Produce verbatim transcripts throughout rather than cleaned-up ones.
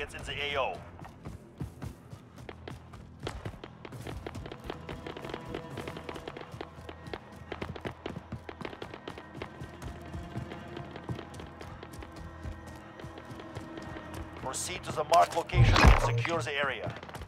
targets in the A O. Proceed to the marked location and secure the area.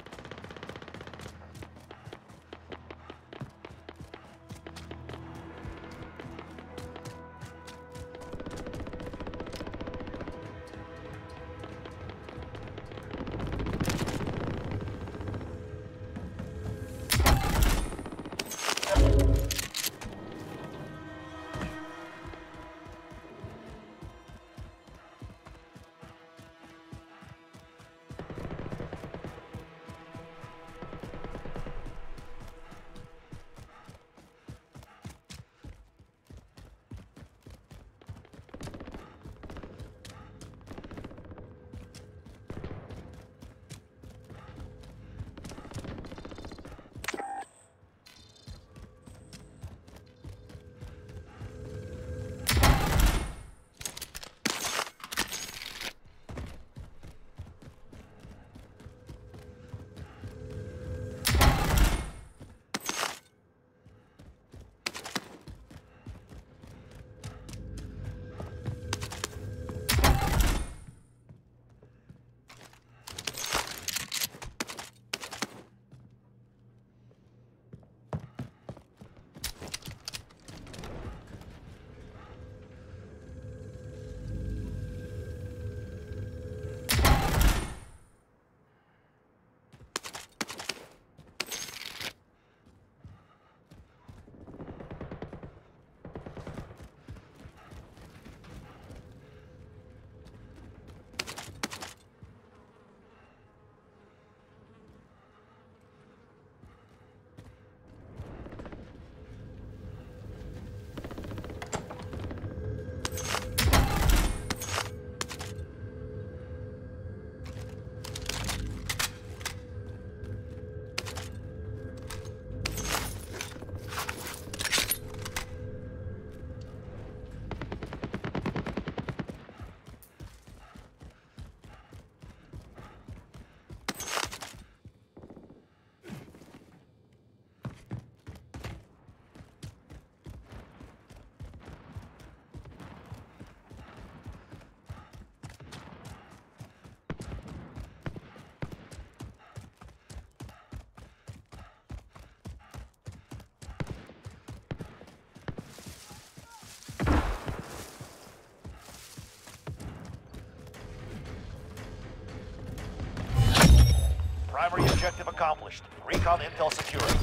Primary objective accomplished. Recon intel secured.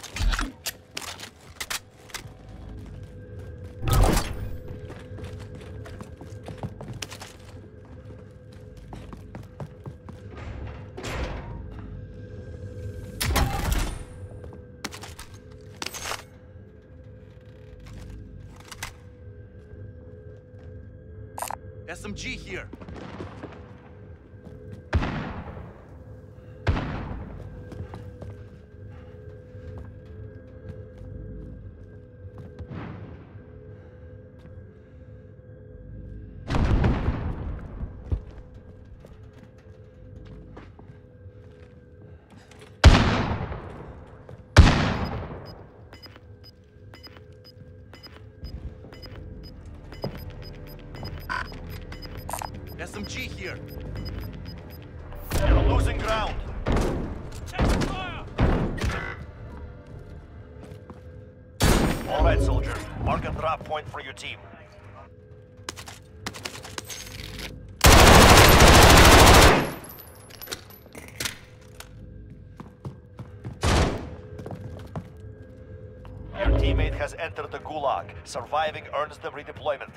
S M G here. S M G here. You're losing ground. All right, soldier. Mark a drop point for your team. Your teammate has entered the Gulag. Surviving earns them redeployment.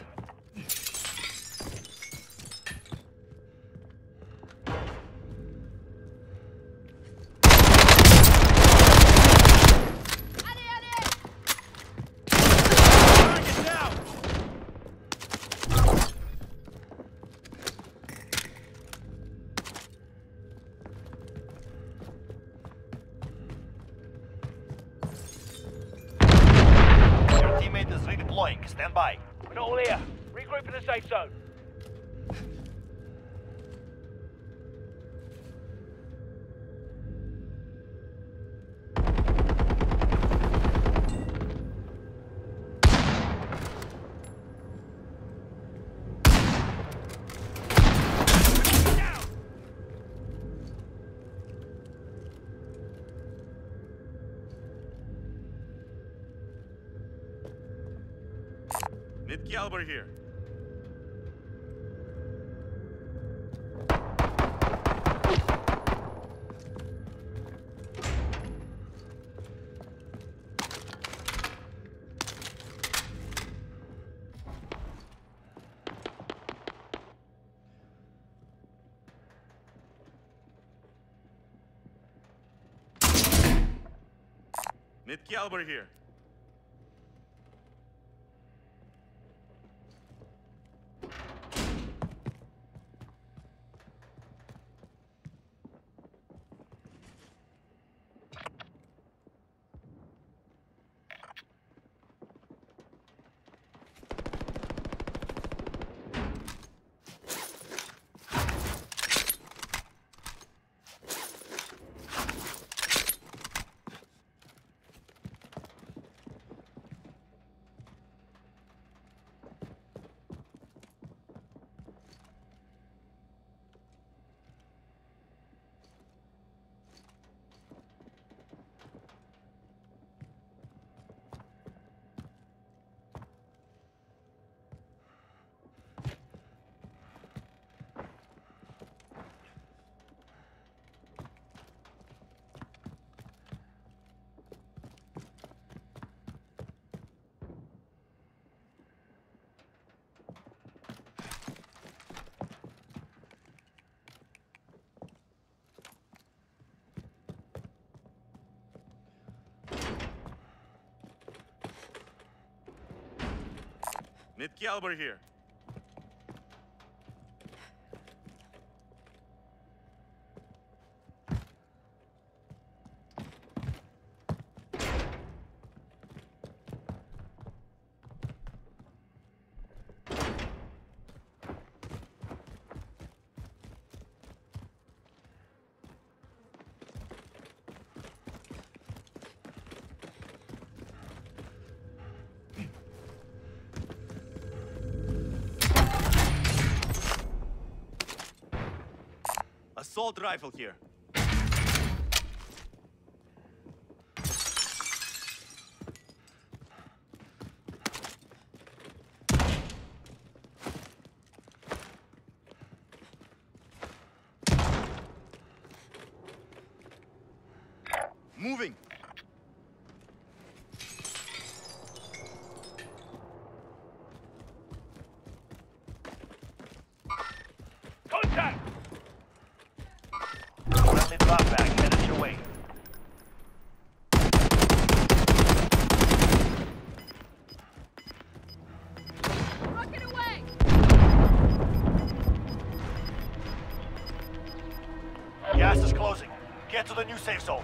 Stand by. We're not all here. Regroup in the safe zone. Mid-caliber here. Mid-caliber here. Mid-caliber here. Assault rifle here. Moving. Contact! Friendly drop bag headed your way. Rocket away! Gas is closing. Get to the new safe zone.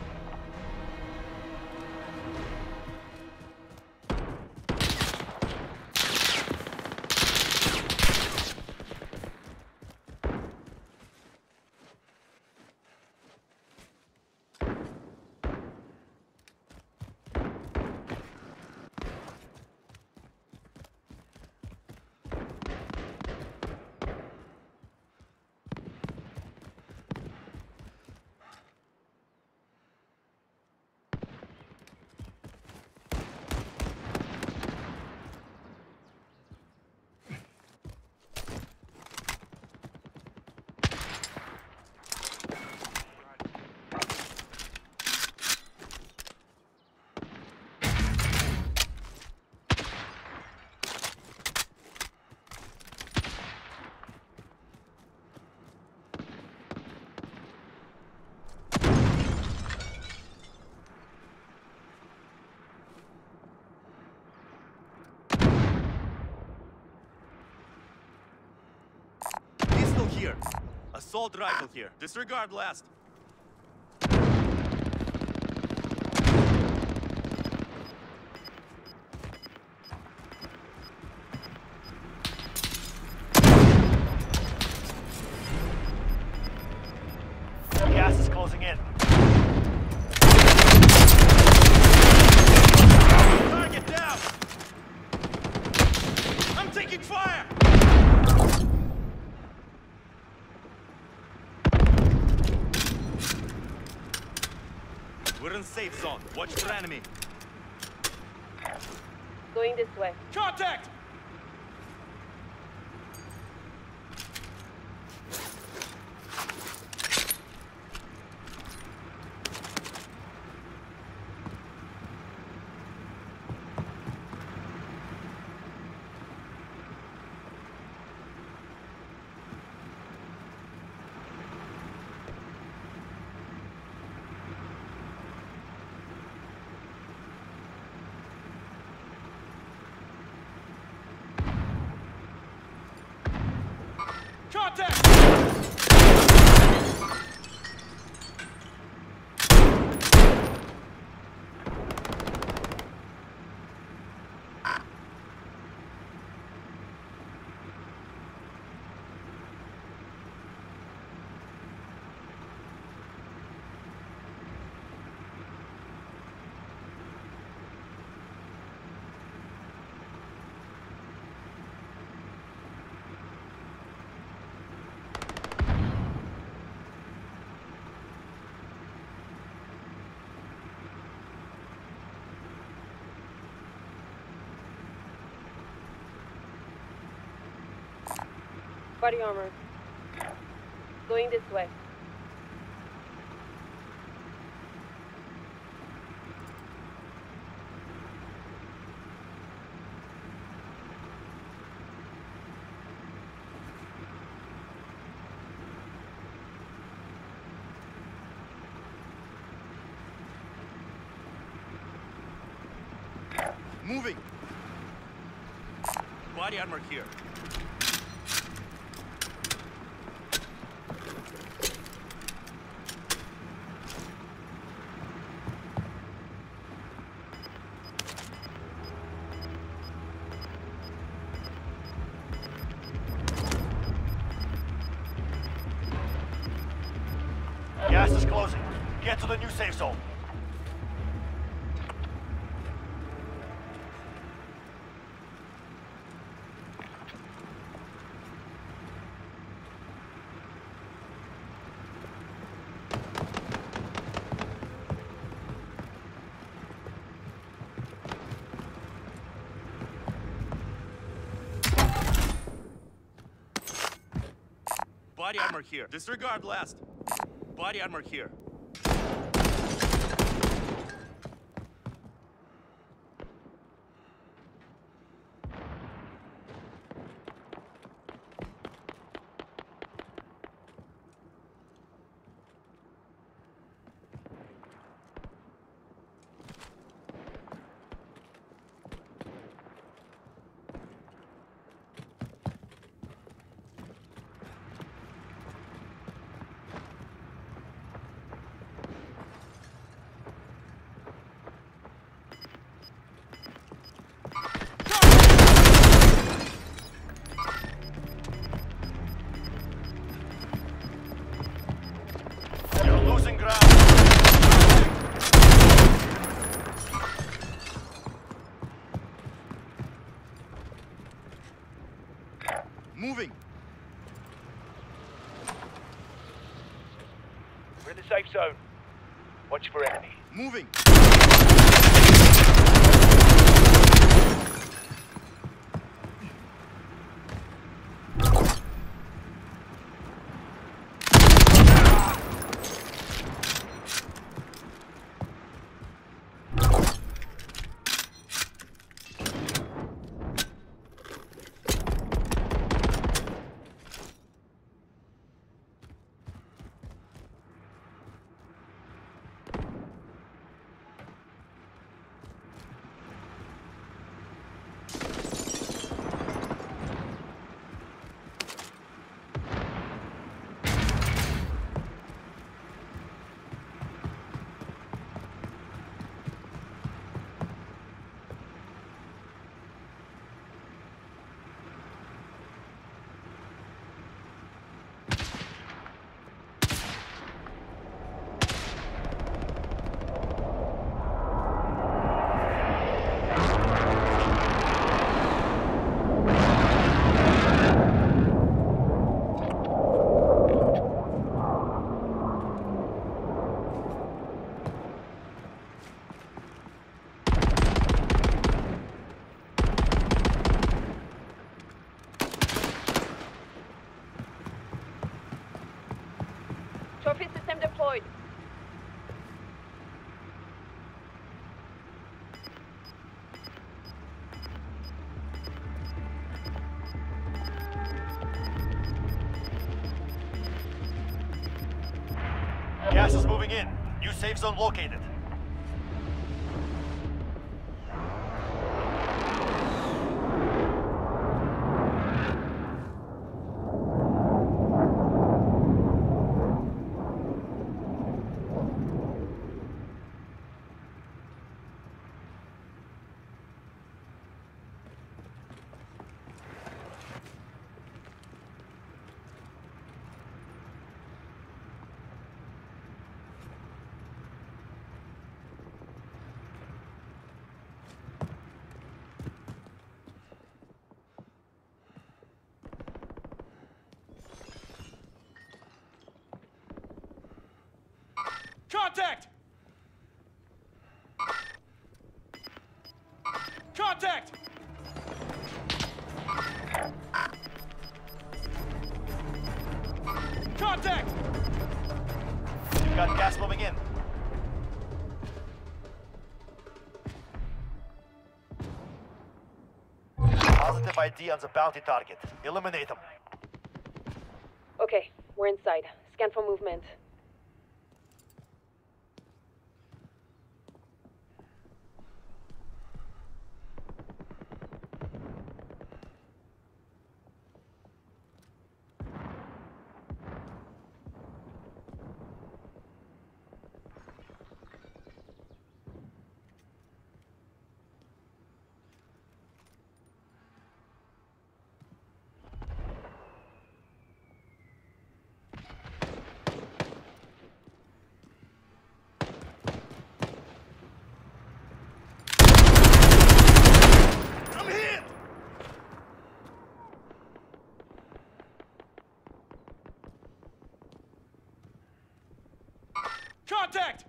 Pistol here. Assault rifle here. Disregard last. Gas is closing in. Target down! I'm taking fire! We're in safe zone. Watch for enemy. Going this way. Contact! Body armor. Going this way. Moving! Body armor here. Gas is closing. Get to the new safe zone. Body armor here. Disregard blast. Body armor here. You're losing ground. Moving! We're in the safe zone. Watch for enemy. Moving! Trophy system deployed. Gas is moving in. New safe zone located. Contact! Contact! Contact! You've got gas moving in. Positive I D on the bounty target. Eliminate them. Okay, we're inside. Scan for movement. I'm hit! Contact!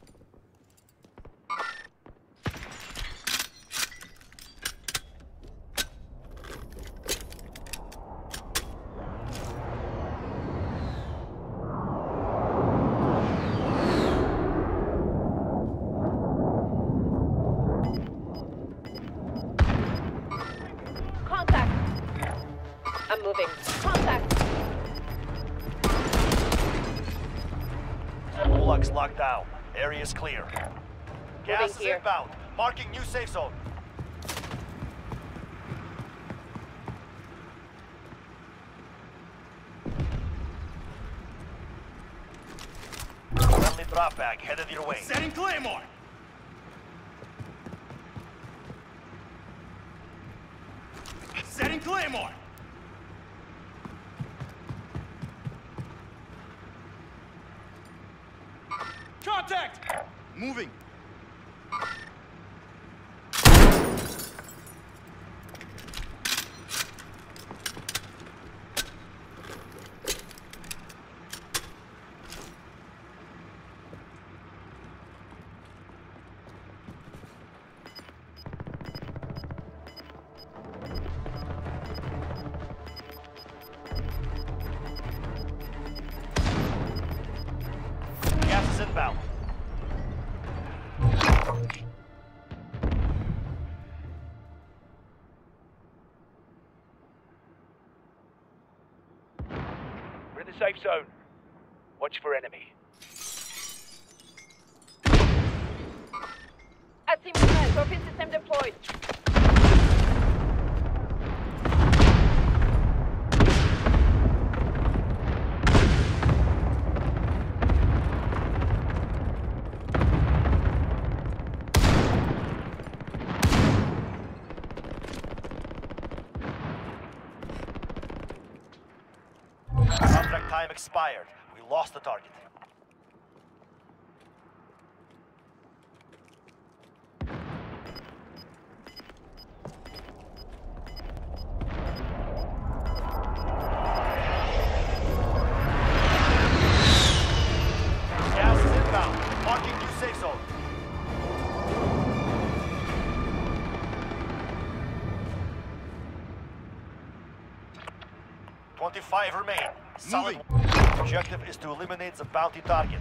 Contact! I'm moving. Contact! Gulag's locked down. Area's clear. Gas is here. inbound. Marking new safe zone. Friendly drop bag headed your way. Setting Claymore! Setting Claymore! Contact! Moving! Gas is inbound. We're in the safe zone. Watch for enemy. I see movement. Trophy system deployed. Contract time expired. We lost the target. Gas is inbound. Marking new safe zone. Twenty-five remain. Solid. Objective is to eliminate the bounty target.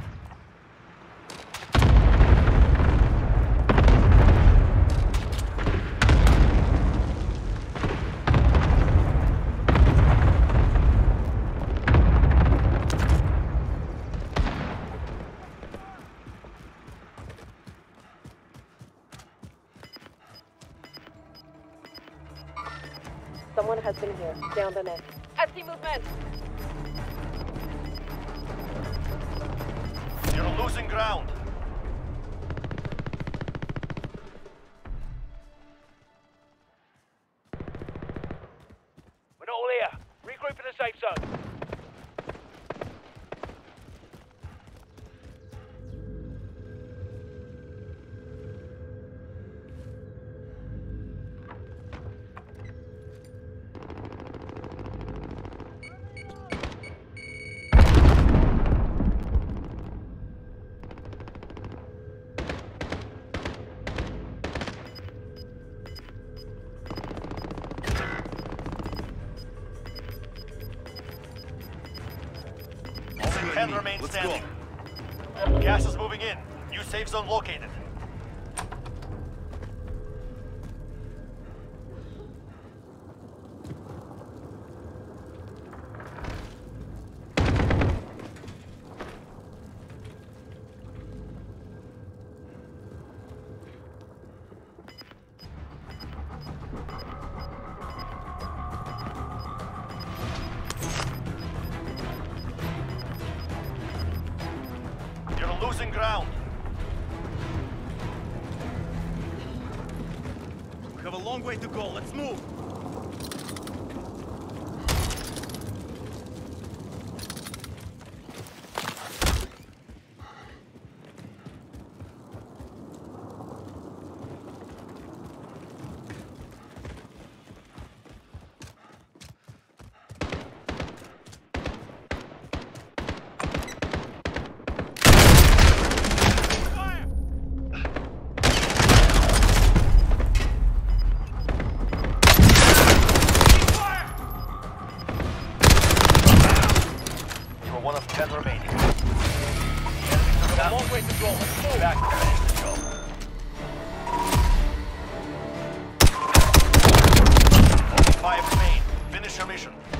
Someone has been here. Stay on the net. I see movement. You're losing ground. We're not all here. Regroup in the safe zone. Join Ten me. remain Let's standing. go. Gas is moving in. New safe zone located. You're losing ground. We have a long way to go. Let's move. You're one of ten remaining. Got a long way to go. Let's move. Back to finish the job. Only five remain. Finish your mission.